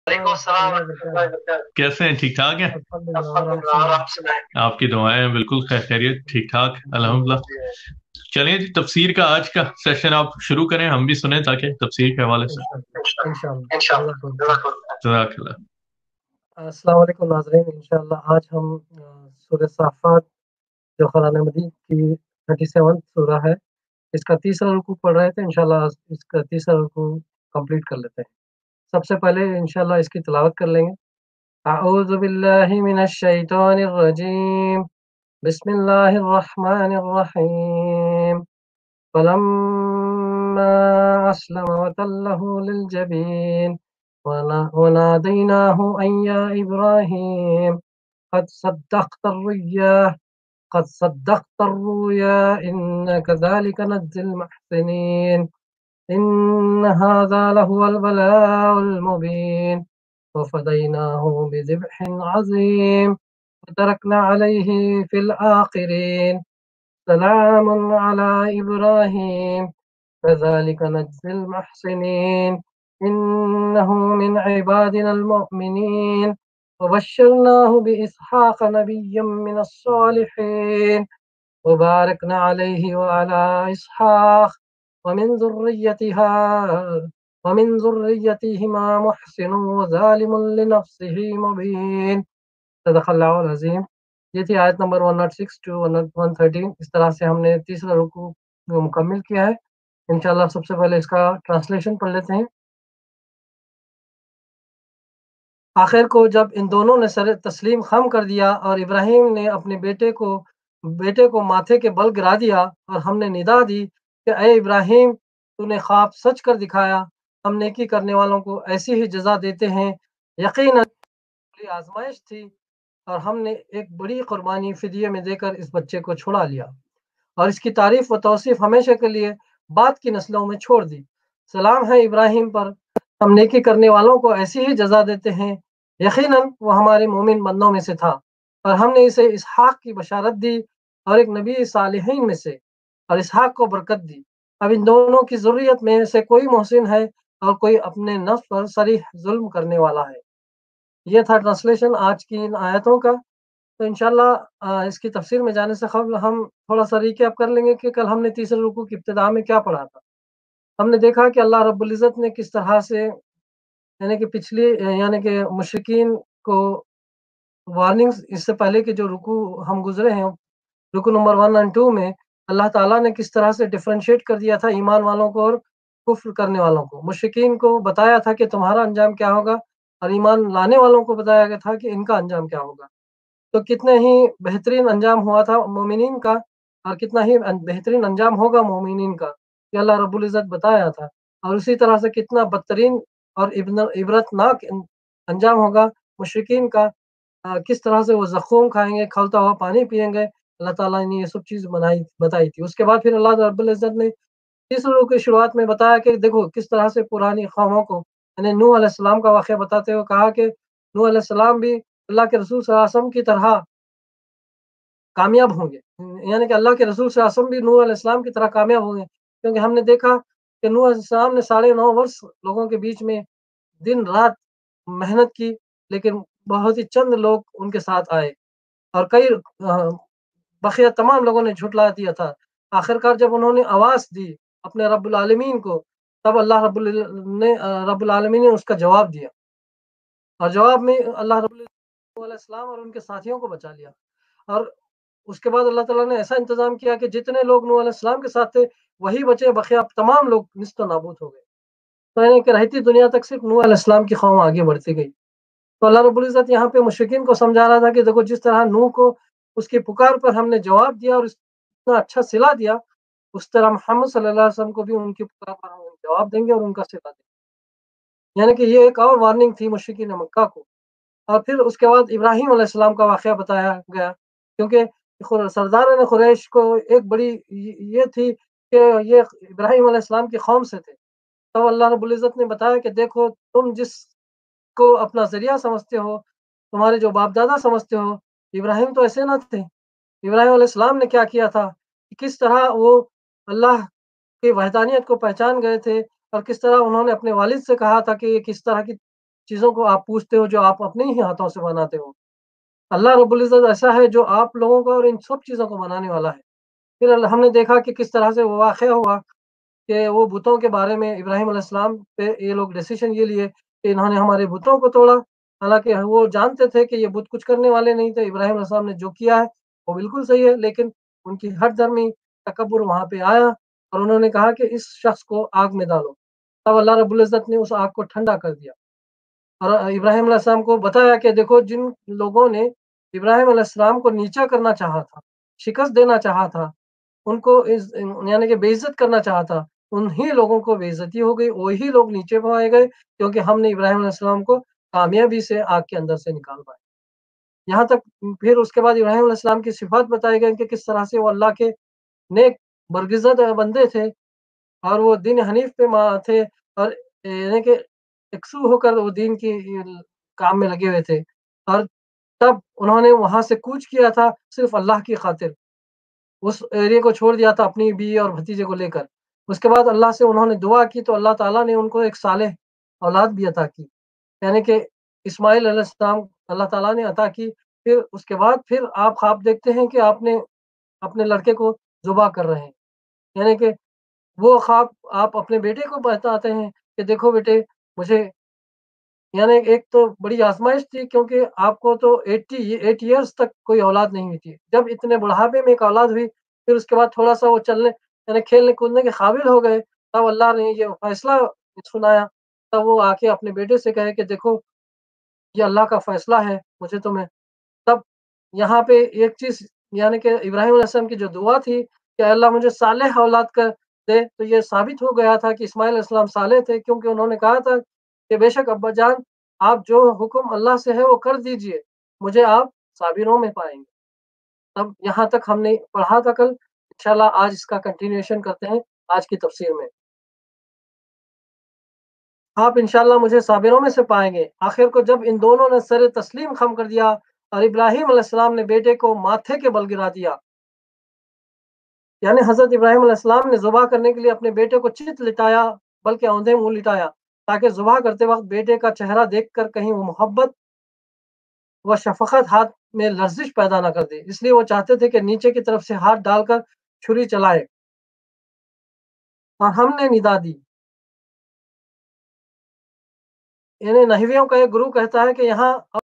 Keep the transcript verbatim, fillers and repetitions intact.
وعلیکم السلام ورحمۃ اللہ وبرکاتہ۔ کیسے ہیں؟ ٹھیک ٹھاک ہیں؟ الحمدللہ، اور آپ سنائیں؟ آپ کی دعائیں ہیں، بالکل خیر خیریت، ٹھیک ٹھاک الحمدللہ۔ چلیے جی، تفسیر کا آج کا سیشن آپ شروع کریں، ہم بھی سنیں تاکہ تفسیر کے حوالے سے انشاءاللہ جزاک اللہ۔ السلام علیکم ناظرین، انشاءاللہ آج ہم سورہ صافات جو قرآن مجید کی تھرٹی سیون سورہ ہے، اس کا تیسرا رکوع پڑھ رہے تھے۔ انشاءاللہ اس کا تیسرا رکوع کمپلیٹ کر لیتے ہیں۔ سب سے پہلے انشاءاللہ اس کی تلاوت کر لیں گے۔ اعوذ باللہ من الشیطان الرجیم، بسم اللہ الرحمن الرحیم، فلما اسلم وتلہ للجبین ونادیناہ ان یا ابراہیم قد صدقت الرؤیا قد صدقت الرؤيا إن كذلك نجزي المحسنين إن هذا لهو البلاء المبين وفديناه بذبح عظيم وتركنا عليه في الآخرين سلام على إبراهيم كذلك نجزي المحسنين إنه من عبادنا المؤمنين وبشرناه بإسحاق نبيا من الصالحين وباركنا عليه وعلى إسحاق ومن ذريتها ومن ذريتهما محسن وظالم لنفسه مبين صدق اللہ العظیم۔ یہ تھی آیت نمبر ایک سو چھے ٹو ایک سو تیرہ۔ اس طرح سے ہم نے تیسرا رکوع مکمل کیا ہے۔ انشاءاللہ سب سے پہلے اس کا ٹرانسلیشن پڑھ لیتے ہیں۔ آخر کو جب ان دونوں نے سر تسلیم خم کر دیا اور ابراہیم نے اپنے بیٹے کو بیٹے کو ماتھے کے بل گرا دیا اور ہم نے ندا دی کہ اے ابراہیم، تو نے خواب سچ کر دکھایا، ہم نیکی کرنے والوں کو ایسی ہی جزا دیتے ہیں، یقیناً بڑی آزمائش تھی اور ہم نے ایک بڑی قربانی فدیے میں دے کر اس بچے کو چھڑا لیا اور اس کی تعریف و توصیف ہمیشہ کے لیے بعد کی نسلوں میں چھوڑ دی۔ سلام ہے ابراہیم پر، ہم نیکی کرنے والوں کو ایسی ہی جزا دیتے ہیں، یقیناً وہ ہمارے مومن بندوں میں سے تھا اور ہم نے اسے اسحاق کی بشارت دی اور ایک نبی صالحین میں سے، اور اسحاق کو برکت دی۔ اب ان دونوں کی ذریت میں سے کوئی محسن ہے اور کوئی اپنے نفس پر صریح ظلم کرنے والا ہے۔ یہ تھا ٹرانسلیشن آج کی ان آیتوں کا۔ تو انشاءاللہ اس کی تفسیر میں جانے سے قبل ہم تھوڑا سا ریکیپ کر لیں گے کہ کل ہم نے تیسرے رکوع کی ابتدا میں کیا پڑھا تھا۔ ہم نے دیکھا کہ اللہ رب العزت نے کس طرح سے یعنی کہ پچھلی یعنی کہ مشرکین کو وارننگز اس سے پہلے کے جو رکوع ہم گزرے ہیں، رکوع نمبر ون اینڈ ٹو میں اللہ تعالیٰ نے کس طرح سے ڈفرینشیٹ کر دیا تھا ایمان والوں کو اور کفر کرنے والوں کو۔ مشرکین کو بتایا تھا کہ تمہارا انجام کیا ہوگا اور ایمان لانے والوں کو بتایا گیا تھا کہ ان کا انجام کیا ہوگا۔ تو کتنے ہی بہترین انجام ہوا تھا مومنین کا اور کتنا ہی بہترین انجام ہوگا مومنین کا، کہ اللہ رب العزت بتایا تھا، اور اسی طرح سے کتنا بدترین اور عبرت ناک انجام ہوگا مشرکین کا، کس طرح سے وہ زخم کھائیں گے، کھولتا ہوا پانی پیئیں گے۔ اللہ تعالیٰ نے یہ سب چیز بنائی بتائی تھی۔ اس کے بعد پھر اللہ رب العزت نے تیسرے رکوع کی شروعات میں بتایا کہ دیکھو کس طرح سے پرانی قوموں کو یعنی نوح علیہ السلام کا واقعہ بتاتے ہوئے کہا کہ نوح علیہ السلام بھی اللہ کے رسول صلی اللہ علیہ وسلم کی طرح کامیاب ہوں گے، یعنی کہ اللہ کے رسول صلی اللہ علیہ وسلم بھی نوح علیہ السلام کی طرح کامیاب ہوں گے، کیونکہ ہم نے دیکھا کہ نوح علیہ السلام نے ساڑھے نو برس لوگوں کے بیچ میں دن رات محنت کی، لیکن بہت ہی چند لوگ ان کے ساتھ آئے اور کئی بقیہ تمام لوگوں نے جھٹلا دیا تھا۔ آخرکار جب انہوں نے آواز دی اپنے رب العالمین کو، تب اللہ رب نے رب العالمین نے اس کا جواب دیا، اور جواب میں اللہ رب علیہ السلام اور ان کے ساتھیوں کو بچا لیا۔ اور اس کے بعد اللہ تعالیٰ نے ایسا انتظام کیا کہ جتنے لوگ نوح علیہ السلام کے ساتھ تھے وہی بچے، بقیہ تمام لوگ نست و نابود ہو گئے۔ تو یعنی کہ رہتی دنیا تک صرف نوح علیہ السلام کی قوم آگے بڑھتی گئی۔ تو اللہ رب العزت یہاں پہ مشرکین کو سمجھا رہا تھا کہ دیکھو جس طرح نوح کو اس کی پکار پر ہم نے جواب دیا اور اتنا اچھا صلہ دیا، اس طرح محمد صلی اللہ علیہ وسلم کو بھی ان کی پکار پر ہم جواب دیں گے اور ان کا صلہ دیں گے۔ یعنی کہ یہ ایک اور وارننگ تھی مشرکین مکہ کو۔ اور پھر اس کے بعد ابراہیم علیہ السلام کا واقعہ بتایا گیا، کیونکہ سردار قریش کو ایک بڑی یہ تھی کہ یہ ابراہیم علیہ السلام کی قوم سے تھے۔ تب اللہ رب العزت نے بتایا کہ دیکھو تم جس کو اپنا ذریعہ سمجھتے ہو، تمہارے جو باپ دادا سمجھتے ہو، ابراہیم تو ایسے نہ تھے۔ ابراہیم علیہ السلام نے کیا کیا تھا کہ کس طرح وہ اللہ کی وحدانیت کو پہچان گئے تھے، اور کس طرح انہوں نے اپنے والد سے کہا تھا کہ یہ کس طرح کی चीज़ों को आप पूछते हो जो आप अपने ही हाथों से बनाते हो। अल्लाह रब्बुल इज़्ज़त ऐसा है जो आप लोगों को और इन सब चीज़ों को बनाने वाला है। फिर अल हमने देखा कि किस तरह से वो वाक़या हुआ कि वो बुतों के बारे में इब्राहीम अलैहिस्सलाम पे ये लोग डिसीज़न ये लिए कि इन्होंने हमारे बुतों को तोड़ा। हालाँकि वो जानते थे कि ये बुत कुछ करने वाले नहीं थे। इब्राहीम अलैहिस्सलाम ने जो किया है वो बिल्कुल सही है, लेकिन उनकी हठधर्मी तकब्बुर वहाँ पे आया और उन्होंने कहा कि इस शख्स को आग में डालो। तब अल्लाह रब्बुल इज़्ज़त ने उस आग को ठंडा कर दिया और इब्राहीम अलैहिस्सलाम को बताया कि देखो जिन लोगों ने इब्राहीम अलैहिस्सलाम को नीचा करना चाहा था, शिकस्त देना चाहा था, उनको इस यानी कि बेइज़्ज़त करना चाहा था, उन्हीं लोगों को बेइज़्ज़ती हो गई, वही लोग नीचे पाए गए क्योंकि हमने इब्राहीम अलैहिस्सलाम को कामयाबी से आग के अंदर से निकाल पाए। यहाँ तक फिर उसके बाद इब्राहीम अलैहिस्सलाम की सिफ़ात बताई गई कि किस तरह से वो अल्लाह के नेक बरगुज़र बंदे थे और वो दीन हनीफ पे मा थे और यानी कि इकसू होकर वो दीन की काम में लगे हुए थे और तब उन्होंने वहाँ से कूच किया था सिर्फ़ अल्लाह की खातिर। उस एरिया को छोड़ दिया था अपनी बीवी और भतीजे को लेकर। उसके बाद अल्लाह से उन्होंने दुआ की तो अल्लाह ताला ने उनको एक सालेह औलाद भी अता की। यानी कि इस्माइल अलैहिस्सलाम अल्लाह ताला ने अता की। फिर उसके बाद फिर आप ख्वाब देखते हैं कि आपने अपने लड़के को ज़ुबह कर रहे हैं। यानी कि वो ख्वाब आप अपने बेटे को बताते हैं कि देखो बेटे मुझे यानी एक तो बड़ी आज़माइश थी क्योंकि आपको तो एटी एट इयर्स तक कोई औलाद नहीं हुई थी। जब इतने बुढ़ापे में एक औलाद हुई, फिर उसके बाद थोड़ा-सा वो चलने यानी खेलने-कूदने के काबिल हो गए, तब अल्लाह ने ये फैसला सुनाया। तब वो आके अपने बेटे से कहे कि देखो, ये अल्लाह का फैसला है, मुझे तुम्हें तब यहाँ पे एक चीज़ यानी कि इब्राहीम अलैहिस्सलाम की जो दुआ थी कि अल्लाह मुझे सालेह औलाद कर दे, तो ये साबित हो गया था कि इस्माइल अलैहिस्सलाम सालेह थे क्योंकि उन्होंने कहा था कि बेशक अब्बा जान, आप जो हुक्म अल्लाह से है वो कर दीजिए, मुझे आप साबिरों में पाएँगे। तब यहाँ तक हमने पढ़ा था कल, इंशाअल्लाह आज इसका कंटिन्यूएशन करते हैं आज की तफ़सीर में। आप इंशाअल्लाह मुझे साबिरों में से पाएँगे। आखिर को जब इन दोनों ने सर तस्लीम ख़म कर दिया और इब्राहीम अलैहिस्सलाम ने बेटे को माथे के बल गिरा दिया। यानी हज़रत इब्राहीम अलैहिस्सलाम ने ज़ुबह करने के लिए अपने बेटे को चित लिटाया, बल्कि औंधे मुँह लिटाया, ताकि ज़ुबह करते वक़्त बेटे का चेहरा देखकर कहीं वो मोहब्बत व शफ़क़त हाथ में लर्ज़िश पैदा ना कर दे। इसलिए वो चाहते थे कि नीचे की तरफ से हाथ डालकर छुरी चलाए और हमने निदा दी। यानी नहवियों का एक गुरु कहता है कि यहाँ